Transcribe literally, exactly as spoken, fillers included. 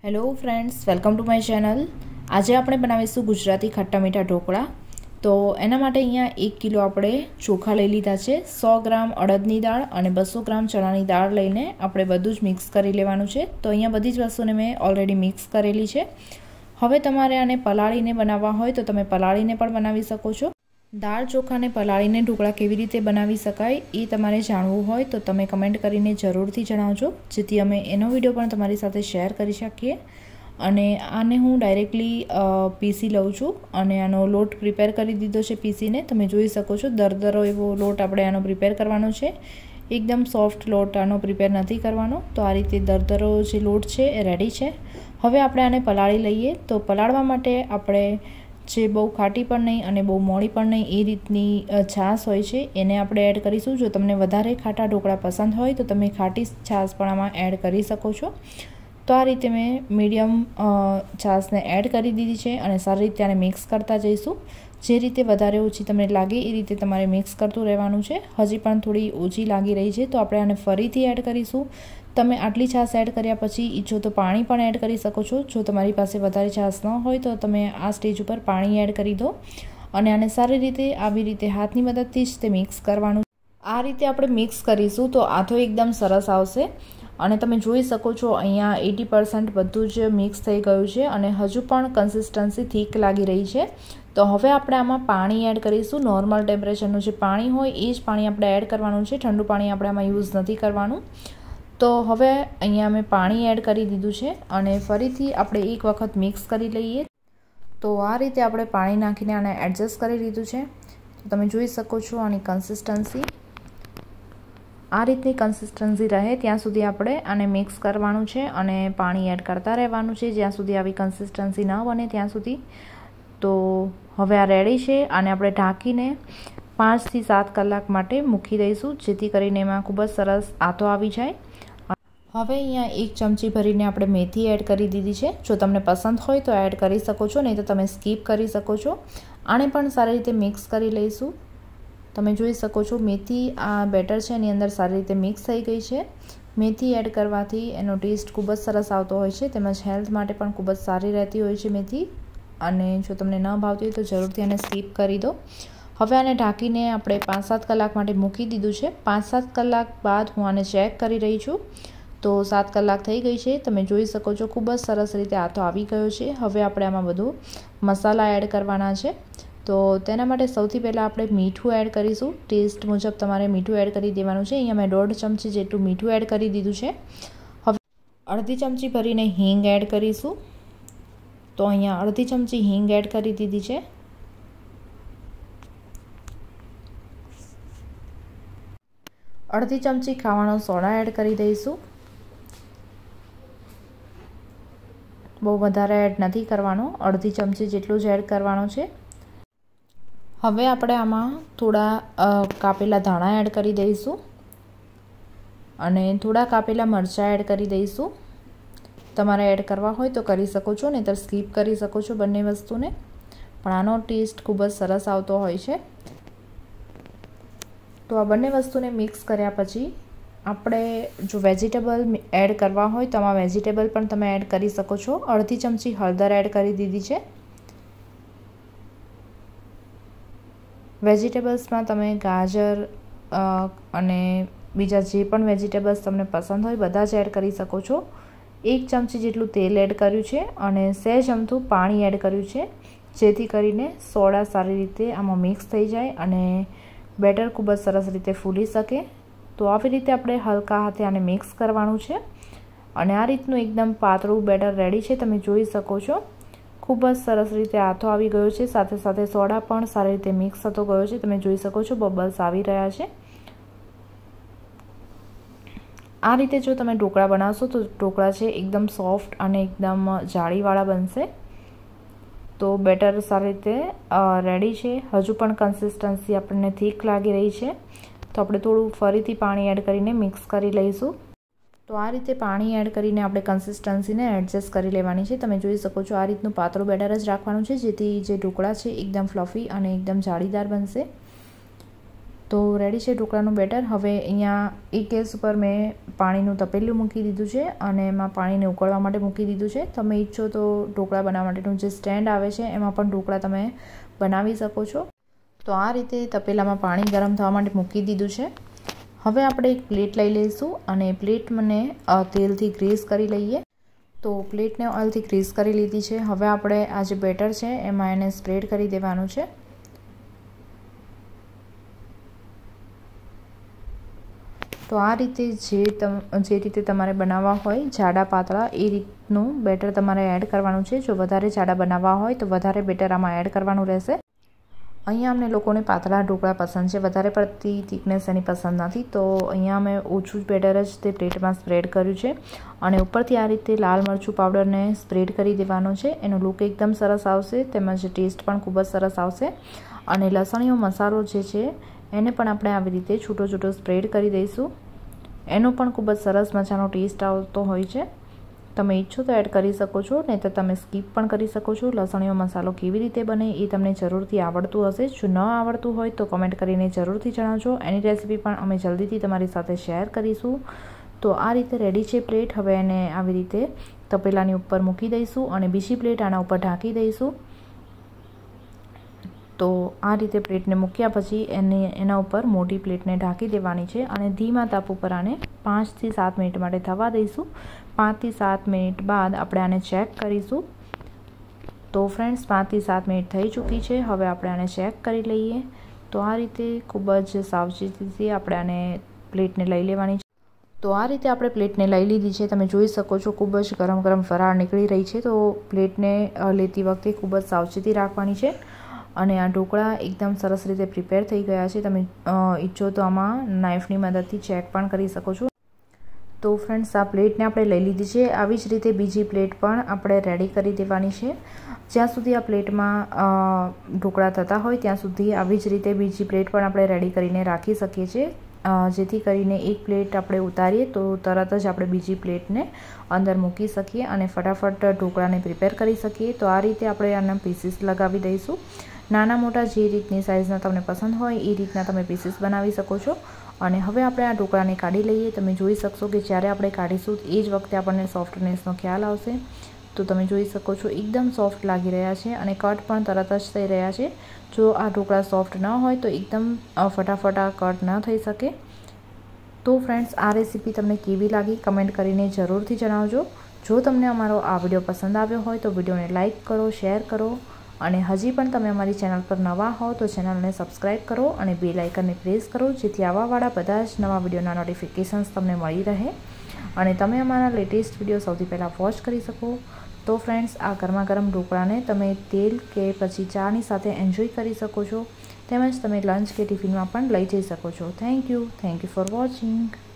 Hello friends, welcome to my channel. आज આપણે બનાવીશું ગુજરાતી ખટ્ટા મીઠા ઢોકળા। તો એના માટે અહીંયા એક કિલો આપણે ચોખા લઈ લીધા છે, સો ગ્રામ અડદની દાળ અને બસો ગ્રામ ચણાની દાળ લઈને આપણે બધું જ મિક્સ કરી લેવાનું છે। તો અહીંયા બધી જ વસ્તુને મેં ઓલરેડી મિક્સ કરેલી છે। હવે તમારે આને પલાળીને બનાવવા હોય તો તમે પલાળીને પણ બનાવી શકો છો। દાળ ચોખાને પલાળીને ઢોકળા કેવી રીતે બનાવી શકાય એ તમારે જાણવું હોય તો તમે કમેન્ટ કરીને જરૂરથી જણાવજો, જેથી અમે એનો વિડીયો પણ તમારી સાથે શેર કરી શકીએ। અને આને હું ડાયરેક્ટલી પીસી લઉં છું અને આનો લોટ પ્રિપેર કરી દીધો છે પીસીને। તમે જોઈ શકો છો દરદરો એવો લોટ આપણે આનો પ્રિપેર કરવાનો છે, એકદમ સોફ્ટ લોટ આનો પ્રિપેર નથી કરવાનો। તો આ રીતે દરદરો જે લોટ છે એ રેડી છે। હવે આપણે આને પલાળી લઈએ। તો પલાળવા માટે આપણે જે બહુ ખાટી પણ નહીં અને બહુ મોળી પણ નહીં એ રીતની છાશ હોય છે એને આપણે એડ કરીશું। જો તમને વધારે ખાટા ઢોકળા પસંદ હોય તો તમે ખાટી છાશ પણ આમાં એડ કરી શકો છો। તો આ રીતે મેં મીડિયમ છાશને એડ કરી દીધી છે અને સારી રીતે આને મિક્સ કરતા જઈશું। જે રીતે વધારે ઓછી તમને લાગે એ રીતે તમારે મિક્સ કરતું રહેવાનું છે। હજી પણ થોડી ઓછી લાગી રહી છે તો આપણે આને ફરીથી એડ કરીશું। તમે આટલી છાશ એડ કર્યા પછી ઈચ્છો તો પાણી પણ એડ કરી શકો છો। જો તમારી પાસે વધારે છાશ ન હોય તો તમે આ સ્ટેજ ઉપર પાણી એડ કરી દો અને આને સારી રીતે આવી રીતે હાથની મદદથી જ તે મિક્સ કરવાનું। આ રીતે આપણે મિક્સ કરીશું તો આથો એકદમ સરસ આવશે। અને તમે જોઈ શકો છો અહીંયા એટી પર્સન્ટ બધું જ મિક્સ થઈ ગયું છે અને હજુ પણ કન્સિસ્ટન્સી થીક લાગી રહી છે। તો હવે આપણે આમાં પાણી એડ કરીશું। નોર્મલ ટેમ્પરેચરનું જે પાણી હોય એ જ પાણી આપણે એડ કરવાનું છે, ઠંડુ પાણી આપણે આમાં યુઝ નથી કરવાનું। તો હવે અહીંયા મેં પાણી એડ કરી દીધું છે અને ફરીથી આપણે એક વખત મિક્સ કરી લઈએ। તો આ રીતે આપણે પાણી નાખીને આને એડજસ્ટ કરી લીધું છે। તો તમે જોઈ શકો છો આની કન્સિસ્ટન્સી આ રીતની કન્સિસ્ટન્સી રહે ત્યાં સુધી આપણે આને મિક્સ કરવાનું છે અને પાણી એડ કરતા રહેવાનું છે જ્યાં સુધી આવી કન્સિસ્ટન્સી ન બને ત્યાં સુધી। તો હવે આ રેડી છે। આને આપણે ઢાંકીને પાંચથી સાત કલાક માટે મૂકી દઈશું, જેથી કરીને એમાં ખૂબ જ સરસ આથો આવી જાય। હવે અહીંયા એક ચમચી ભરીને આપણે મેથી એડ કરી દીધી છે। જો તમને પસંદ હોય તો એડ કરી શકો છો, નહીં તો તમે સ્કીપ કરી શકો છો। આને પણ સારી રીતે મિક્સ કરી લઈશું। તમે જોઈ શકો છો મેથી આ બેટર છે એની અંદર સારી રીતે મિક્સ થઈ ગઈ છે। મેથી એડ કરવાથી એનો ટેસ્ટ ખૂબ જ સરસ આવતો હોય છે, તેમજ હેલ્થ માટે પણ ખૂબ જ સારી રહેતી હોય છે મેથી। અને જો તમને ન ભાવતી હોય તો જરૂરથી આને સ્કીપ કરી દો। હવે આને ઢાંકીને આપણે પાંચ સાત કલાક માટે મૂકી દીધું છે। પાંચ સાત કલાક બાદ હું આને ચેક કરી રહી છું। તો સાત કલાક થઈ ગઈ છે। તમે જોઈ શકો છો ખૂબ જ સરસ રીતે આથો આવી ગયો છે। હવે આપણે આમાં બધું મસાલા એડ કરવાના છે। તો તેના માટે સૌથી પહેલાં આપણે મીઠું એડ કરીશું। ટેસ્ટ મુજબ તમારે મીઠું એડ કરી દેવાનું છે। અહીંયા મેં દોઢ ચમચી જેટલું મીઠું એડ કરી દીધું છે। હવે અડધી ચમચી ભરીને હિંગ એડ કરીશું। તો અહીંયા અડધી ચમચી હિંગ એડ કરી દીધી છે। અડધી ચમચી ખાવાનો સોડા એડ કરી દઈશું। બહુ વધારે એડ નથી કરવાનો, અડધી ચમચી જેટલું જ એડ કરવાનું છે। હવે આપણે આમાં થોડા કાપેલા ધાણા એડ કરી દઈશું અને થોડા કાપેલા મરચાં એડ કરી દઈશું। તમારે એડ કરવા હોય તો કરી શકો છો, નહીંતર સ્કીપ કરી શકો છો બંને વસ્તુને, પણ આનો ટેસ્ટ ખૂબ જ સરસ આવતો હોય છે। તો આ બંને વસ્તુને મિક્સ કર્યા પછી આપણે જો વેજીટેબલ એડ કરવા હોય તો આમાં વેજીટેબલ પણ તમે એડ કરી શકો છો। અડધી ચમચી હળદર એડ કરી દીધી છે। વેજીટેબલ્સમાં તમે ગાજર અને બીજા જે પણ વેજીટેબલ્સ તમને પસંદ હોય બધા જ એડ કરી શકો છો। એક ચમચી જેટલું તેલ એડ કર્યું છે અને સહેજ અમથું પાણી એડ કર્યું છે, જેથી કરીને સોડા સારી રીતે આમાં મિક્સ થઈ જાય અને બેટર ખૂબ જ સરસ રીતે ફૂલી શકે। તો આવી રીતે આપણે હલકા હાથે આને મિક્સ કરવાનું છે અને આ રીતનું એકદમ પાતળું બેટર રેડી છે। તમે જોઈ શકો છો ખૂબ જ સરસ રીતે આથો આવી ગયો છે, સાથે સાથે સોડા પણ સારી રીતે મિક્સ થતો ગયો છે। તમે જોઈ શકો છો બબલ્સ આવી રહ્યા છે। આ રીતે જો તમે ઢોકળા બનાવશો તો ઢોકળા છે એકદમ સોફ્ટ અને એકદમ જાળીવાળા બનશે। તો બેટર સારી રીતે રેડી છે। હજુ પણ કન્સિસ્ટન્સી આપણને થીક લાગી રહી છે, તો આપણે થોડું ફરીથી પાણી એડ કરીને મિક્સ કરી લઈશું। તો આ રીતે પાણી એડ કરીને આપણે કન્સિસ્ટન્સીને એડજસ્ટ કરી લેવાની છે। તમે જોઈ શકો છો આ રીતનું પાતળું બેટર જ રાખવાનું છે, જેથી જે ઢોકળા છે એકદમ ફ્લફી અને એકદમ જાળીદાર બનશે। તો રેડી છે ઢોકળાનું બેટર। હવે અહીંયા એક ગેસ ઉપર મેં પાણીનું તપેલું મૂકી દીધું છે અને એમાં પાણીને ઉકળવા માટે મૂકી દીધું છે। તમે ઈચ્છો તો ઢોકળા બનાવવા માટેનું જે સ્ટેન્ડ આવે છે એમાં પણ ઢોકળા તમે બનાવી શકો છો। તો આ રીતે તપેલામાં પાણી ગરમ થવા માટે મૂકી દીધું છે। હવે આપણે એક પ્લેટ લઈ લઈશું અને પ્લેટ મને તેલથી ગ્રીસ કરી લઈએ। તો પ્લેટને ઓઇલથી ગ્રીસ કરી લીધી છે। હવે આપણે આ જે બેટર છે એમાં એને સ્પ્રેડ કરી દેવાનું છે। તો આ રીતે જે તમ જે રીતે તમારે બનાવવા હોય જાડા પાતળા એ રીતનું બેટર તમારે એડ કરવાનું છે। જો વધારે જાડા બનાવવા હોય તો વધારે બેટર આમાં એડ કરવાનું રહેશે। અહીંયા અમને લોકોને પાતળા ઢોકળા પસંદ છે, વધારે પડતી થિકનેસ એની પસંદ નથી, તો અહીંયા અમે ઓછું જ બેટર જ તે પ્લેટમાં સ્પ્રેડ કર્યું છે અને ઉપરથી આ રીતે લાલ મરચું પાવડરને સ્પ્રેડ કરી દેવાનો છે। એનો લુક એકદમ સરસ આવશે તેમજ ટેસ્ટ પણ ખૂબ જ સરસ આવશે। અને લસણીયો મસાલો જે છે એને પણ આપણે આવી રીતે છૂટો છૂટો સ્પ્રેડ કરી દઈશું। એનો પણ ખૂબ જ સરસ મજાનો ટેસ્ટ આવતો હોય છે। તમે ઈચ્છો તો એડ કરી શકો છો, નહીં તો તમે સ્કીપ પણ કરી શકો છો। લસણીયો મસાલો કેવી રીતે બને એ તમને જરૂરથી આવડતું હશે। જો ન આવડતું હોય તો કમેન્ટ કરીને જરૂરથી જણાવજો। એની રેસીપી પણ અમે જલ્દીથી તમારી સાથે શેર કરીશું। તો આ રીતે રેડી છે પ્લેટ। હવે એને આવી રીતે તપેલાની ઉપર મૂકી દઈશું અને બીજી પ્લેટ આના ઉપર ઢાંકી દઈશું। તો આ રીતે પ્લેટને મૂક્યા પછી એને એના ઉપર મોટી પ્લેટને ઢાંકી દેવાની છે અને ધીમા તાપ ઉપર આને પાંચથી સાત મિનિટ માટે થવા દઈશું। પાંચથી સાત મિનિટ બાદ આપણે આને ચેક કરીશું। તો ફ્રેન્ડ્સ પાંચથી સાત મિનિટ થઈ ચૂકી છે। હવે આપણે આને ચેક કરી લઈએ। તો આ રીતે ખૂબ જ સાવચેતીથી આપણે આને પ્લેટને લઈ લેવાની છે। તો આ રીતે આપણે પ્લેટને લઈ લીધી છે। તમે જોઈ શકો છો ખૂબ જ ગરમ ગરમ ફરાળ નીકળી રહી છે। તો પ્લેટને લેતી વખતે ખૂબ જ સાવચેતી રાખવાની છે અને આ ઢોકળા એકદમ સરસ રીતે પ્રિપેર થઈ ગયા છે। તમે ઈચ્છો તો આમાં નાઇફની મદદથી ચેક પણ કરી શકો છો। તો ફ્રેન્ડ્સ આ પ્લેટને આપણે લઈ લીધી છે। આવી જ રીતે બીજી પ્લેટ પણ આપણે રેડી કરી દેવાની છે। જ્યાં સુધી આ પ્લેટમાં ઢોકળા થતા હોય ત્યાં સુધી આવી જ રીતે બીજી પ્લેટ પણ આપણે રેડી કરીને રાખી શકીએ છીએ, જેથી કરીને એક પ્લેટ આપણે ઉતારીએ તો તરત જ આપણે બીજી પ્લેટને અંદર મૂકી શકીએ અને ફટાફટ ઢોકળાને પ્રિપેર કરી શકીએ। તો આ રીતે આપણે આના પીસીસ લગાવી દઈશું। નાના મોટા જે રીતની સાઇઝના તમને પસંદ હોય એ રીતના તમે પીસીસ બનાવી શકો છો। અને હવે આપણે આ ઢોકળાને કાઢી લઈએ। તમે જોઈ શકશો કે જ્યારે આપણે કાઢીશું એ જ વખતે આપણને સોફ્ટનેસનો ખ્યાલ આવશે। તો તમે જોઈ શકો છો એકદમ સોફ્ટ લાગી રહ્યા છે અને કટ પણ તરત જ થઈ રહ્યા છે। જો આ ઢોકળા સોફ્ટ ન હોય તો એકદમ ફટાફટ આ કટ ન થઈ શકે। તો ફ્રેન્ડ્સ આ રેસીપી તમને કેવી લાગી કમેન્ટ કરીને જરૂરથી જણાવજો। જો તમને અમારો આ વિડીયો પસંદ આવ્યો હોય તો વિડીયોને લાઇક કરો, શેર કરો અને હજી પણ તમે અમારી ચેનલ પર નવા હો તો ચેનલને સબસ્ક્રાઈબ કરો અને બેલ આઇકનને પ્રેસ કરો, જેથી આવાવાળા બધા જ નવા વિડીયોના નોટિફિકેશન્સ તમને મળી રહે અને તમે અમારા લેટેસ્ટ વિડીયો સૌથી પહેલાં વોચ કરી શકો। તો ફ્રેન્ડ્સ આ ગરમા ગરમ ઢોકળાને તમે તેલ કે પછી ચાની સાથે એન્જોય કરી શકો છો, તેમજ તમે લંચ કે ટિફિનમાં પણ લઈ જઈ શકો છો। Thank you thank you for watching.